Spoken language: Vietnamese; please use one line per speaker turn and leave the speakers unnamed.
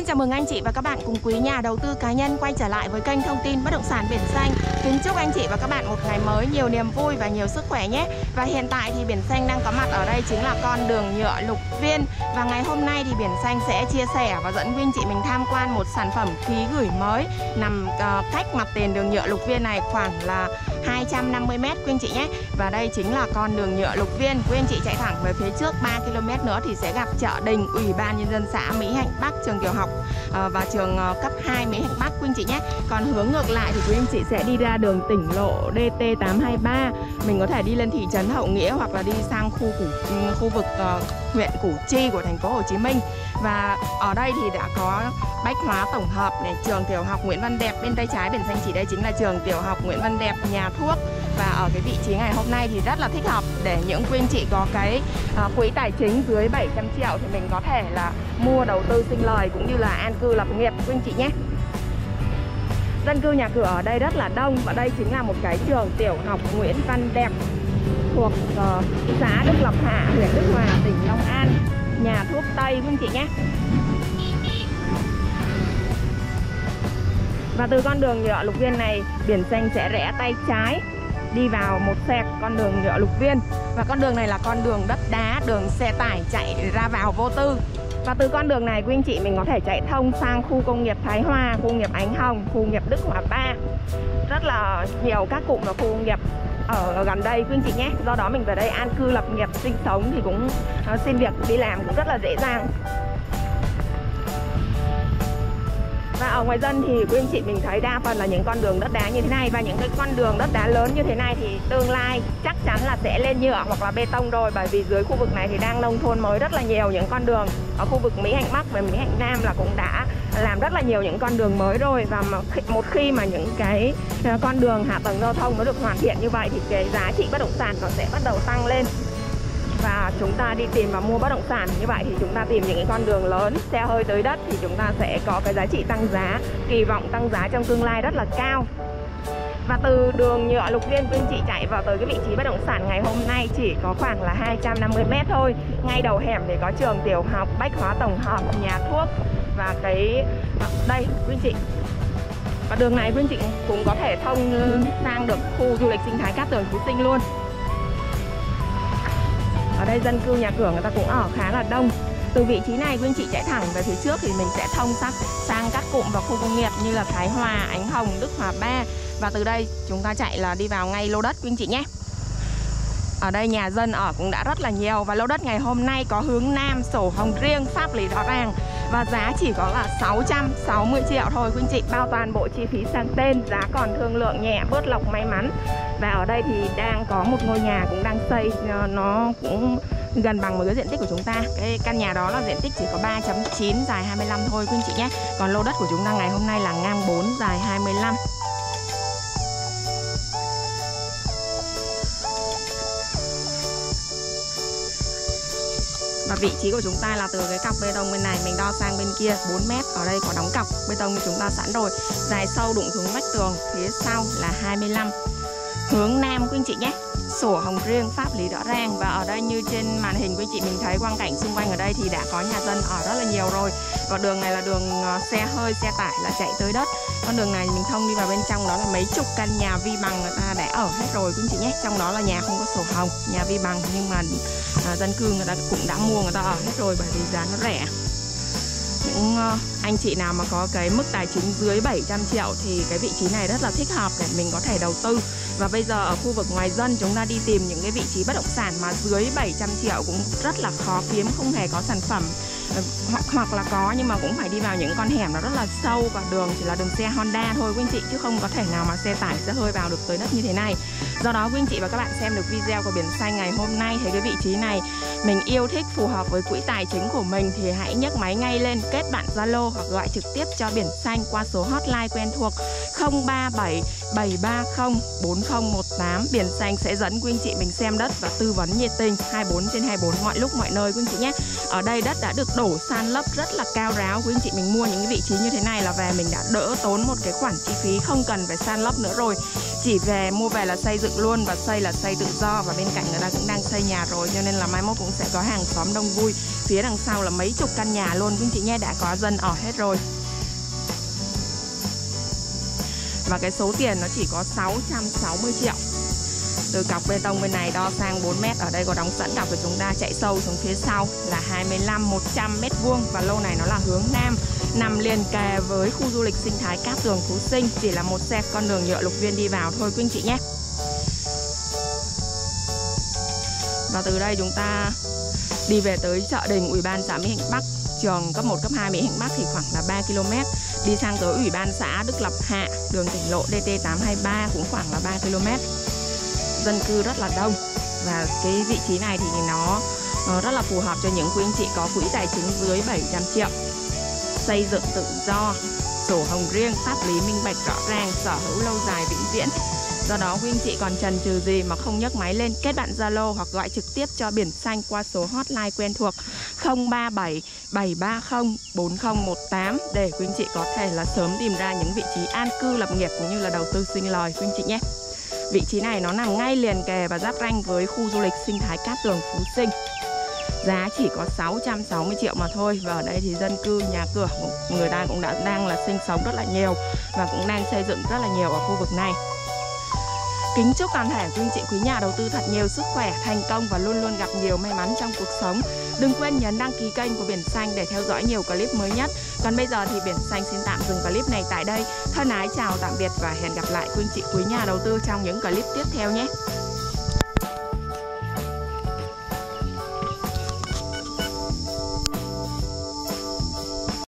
chào mừng anh chị và các bạn cùng quý nhà đầu tư cá nhân quay trở lại với kênh thông tin bất động sản Biển Xanh. Kính chúc anh chị và các bạn một ngày mới nhiều niềm vui và nhiều sức khỏe nhé. Và hiện tại thì Biển Xanh đang có mặt ở đây chính là con đường nhựa Lục Viên. Và ngày hôm nay thì Biển Xanh sẽ chia sẻ và dẫn quý anh chị mình tham quan một sản phẩm ký gửi mới nằm cách mặt tiền đường nhựa Lục Viên này khoảng là 250m quý anh chị nhé. Và đây chính là con đường nhựa Lục Viên. Quý anh chị chạy thẳng về phía trước 3 km nữa thì sẽ gặp chợ Đình, Ủy ban Nhân dân xã Mỹ Hạnh Bắc, trường tiểu học và trường cấp 2 Mỹ Hạnh Bắc quý anh chị nhé. Còn hướng ngược lại thì quý anh chị sẽ đi ra đường tỉnh lộ DT823. Mình có thể đi lên thị trấn Hậu Nghĩa hoặc là đi sang khu vực huyện Củ Chi của thành phố Hồ Chí Minh. Và ở đây thì đã có bách hóa tổng hợp này, trường tiểu học Nguyễn Văn Đẹp. Bên tay trái Biển Xanh chỉ đây chính là trường tiểu học Nguyễn Văn Đẹp, nhà thuốc. Và ở cái vị trí ngày hôm nay thì rất là thích hợp để những quý anh chị có cái quỹ tài chính dưới 700 triệu thì mình có thể là mua đầu tư sinh lời cũng như là an cư lập nghiệp quý anh chị nhé. Dân cư nhà cửa ở đây rất là đông và đây chính là một cái trường tiểu học Nguyễn Văn Đẹp thuộc xã Đức Lộc Hạ, huyện Đức Hòa, tỉnh Long An, nhà thuốc Tây quý anh chị nhé. Và từ con đường nhựa Lục Viên này, Biển Xanh sẽ rẽ tay trái đi vào một xẹt con đường nhựa Lục Viên. Và con đường này là con đường đất đá, đường xe tải chạy ra vào vô tư. Và từ con đường này quý anh chị mình có thể chạy thông sang khu công nghiệp Thái Hòa, khu công nghiệp Ánh Hồng, khu công nghiệp Đức Hòa 3. Rất là nhiều các cụm và khu công nghiệp ở gần đây quý anh chị nhé. Do đó mình về đây an cư lập nghiệp, sinh sống thì cũng xin việc đi làm cũng rất là dễ dàng. Và ở ngoài dân thì quý anh chị mình thấy đa phần là những con đường đất đá như thế này. Và những cái con đường đất đá lớn như thế này thì tương lai chắc chắn là sẽ lên nhựa hoặc là bê tông rồi. Bởi vì dưới khu vực này thì đang nông thôn mới rất là nhiều. Những con đường ở khu vực Mỹ Hạnh Bắc và Mỹ Hạnh Nam là cũng đã làm rất là nhiều những con đường mới rồi. Và một khi mà những cái con đường hạ tầng giao thông nó được hoàn thiện như vậy thì cái giá trị bất động sản nó sẽ bắt đầu tăng lên. Và chúng ta đi tìm và mua bất động sản như vậy thì chúng ta tìm những cái con đường lớn, xe hơi tới đất thì chúng ta sẽ có cái giá trị tăng giá, kỳ vọng tăng giá trong tương lai rất là cao. Và từ đường nhựa Lục Viên quý anh chị chạy vào tới cái vị trí bất động sản ngày hôm nay chỉ có khoảng là 250m thôi. Ngay đầu hẻm thì có trường tiểu học, bách hóa tổng hợp, nhà thuốc và cái đây quý anh chị. Và đường này quý anh chị cũng có thể thông sang được khu du lịch sinh thái Cát Tường Phú Sinh luôn. Ở đây dân cư nhà cửa người ta cũng ở khá là đông. Từ vị trí này quý anh chị chạy thẳng về phía trước thì mình sẽ thông sang các cụm và khu công nghiệp như là Thái Hòa, Ánh Hồng, Đức Hòa 3. Và từ đây chúng ta chạy là đi vào ngay lô đất quý anh chị nhé. Ở đây nhà dân ở cũng đã rất là nhiều. Và lô đất ngày hôm nay có hướng Nam, sổ hồng riêng, pháp lý rõ ràng. Và giá chỉ có là 660 triệu thôi quý anh chị. Bao toàn bộ chi phí sang tên, giá còn thương lượng nhẹ, bớt lọc may mắn. Và ở đây thì đang có một ngôi nhà cũng đang xây, nó cũng gần bằng một cái diện tích của chúng ta. Cái căn nhà đó là diện tích chỉ có 3.9, dài 25 thôi quý anh chị nhé. Còn lô đất của chúng ta ngày hôm nay là ngang 4, dài 25. Và vị trí của chúng ta là từ cái cọc bê tông bên này mình đo sang bên kia 4m. Ở đây có đóng cọc bê tông của chúng ta sẵn rồi. Dài sâu đụng xuống vách tường phía sau là 25. Hướng Nam quý anh chị nhé. Sổ hồng riêng, pháp lý rõ ràng. Và ở đây như trên màn hình quý anh chị mình thấy quang cảnh xung quanh ở đây thì đã có nhà dân ở rất là nhiều rồi. Và đường này là đường xe hơi, xe tải là chạy tới đất. Con đường này mình thông đi vào bên trong đó là mấy chục căn nhà vi bằng người ta đã ở hết rồi quý anh chị nhé. Trong đó là nhà không có sổ hồng, nhà vi bằng nhưng mà dân cư người ta cũng đã mua, người ta ở hết rồi bởi vì giá nó rẻ. Những anh chị nào mà có cái mức tài chính dưới 700 triệu thì cái vị trí này rất là thích hợp để mình có thể đầu tư. Và bây giờ ở khu vực ngoài dân chúng ta đi tìm những cái vị trí bất động sản mà dưới 700 triệu cũng rất là khó kiếm, không hề có sản phẩm. Hoặc là có nhưng mà cũng phải đi vào những con hẻm nó rất là sâu và đường chỉ là đường xe Honda thôi quý anh chị, chứ không có thể nào mà xe tải, xe hơi vào được tới đất như thế này. Do đó quý anh chị và các bạn xem được video của Biển Xanh ngày hôm nay thấy cái vị trí này mình yêu thích, phù hợp với quỹ tài chính của mình thì hãy nhấc máy ngay lên, kết bạn Zalo hoặc gọi trực tiếp cho Biển Xanh qua số hotline quen thuộc 037 730 4018. Biển Xanh sẽ dẫn quý anh chị mình xem đất và tư vấn nhiệt tình 24/24 mọi lúc mọi nơi quý anh chị nhé. Ở đây đất đã được đổ tổ san lấp rất là cao ráo. Quý anh chị mình mua những cái vị trí như thế này là về mình đã đỡ tốn một cái khoản chi phí, không cần phải san lấp nữa rồi. Chỉ về mua về là xây dựng luôn, và xây là xây tự do, và bên cạnh người ta cũng đang xây nhà rồi, cho nên là mai mốt cũng sẽ có hàng xóm đông vui. Phía đằng sau là mấy chục căn nhà luôn quý anh chị nhé, đã có dân ở hết rồi. Và cái số tiền nó chỉ có 660 triệu. Từ cọc bê tông bên này đo sang 4 mét, ở đây có đóng sẵn cọc của chúng ta, chạy sâu xuống phía sau là 25-100 mét vuông, và lô này nó là hướng Nam, nằm liền kề với khu du lịch sinh thái Cát Tường Phú Sinh, chỉ là một xe con đường nhựa lục viên đi vào thôi quý anh chị nhé. Và từ đây chúng ta đi về tới chợ Đình, Ủy ban xã Mỹ Hạnh Bắc, trường cấp 1, cấp 2 Mỹ Hạnh Bắc thì khoảng là 3 km. Đi sang tới Ủy ban xã Đức Lập Hạ, đường tỉnh lộ DT823 cũng khoảng là 3 km. Dân cư rất là đông, và cái vị trí này thì nó rất là phù hợp cho những quý anh chị có quỹ tài chính dưới 700 triệu. Xây dựng tự do, sổ hồng riêng, pháp lý minh bạch rõ ràng, sở hữu lâu dài vĩnh viễn. Do đó quý anh chị còn chần chừ gì mà không nhấc máy lên kết bạn Zalo hoặc gọi trực tiếp cho Biển Xanh qua số hotline quen thuộc 037 730 4018 để quý anh chị có thể là sớm tìm ra những vị trí an cư lập nghiệp cũng như là đầu tư sinh lời quý anh chị nhé. Vị trí này nó nằm ngay liền kề và giáp ranh với khu du lịch sinh thái Cát Tường Phú Sinh. Giá chỉ có 660 triệu mà thôi. Và ở đây thì dân cư, nhà cửa người ta cũng đang là sinh sống rất là nhiều, và cũng đang xây dựng rất là nhiều ở khu vực này. Kính chúc toàn thể quý anh chị quý nhà đầu tư thật nhiều sức khỏe, thành công và luôn luôn gặp nhiều may mắn trong cuộc sống. Đừng quên nhấn đăng ký kênh của Biển Xanh để theo dõi nhiều clip mới nhất. Còn bây giờ thì Biển Xanh xin tạm dừng clip này tại đây. Thân ái chào tạm biệt và hẹn gặp lại quý anh chị quý nhà đầu tư trong những clip tiếp theo nhé.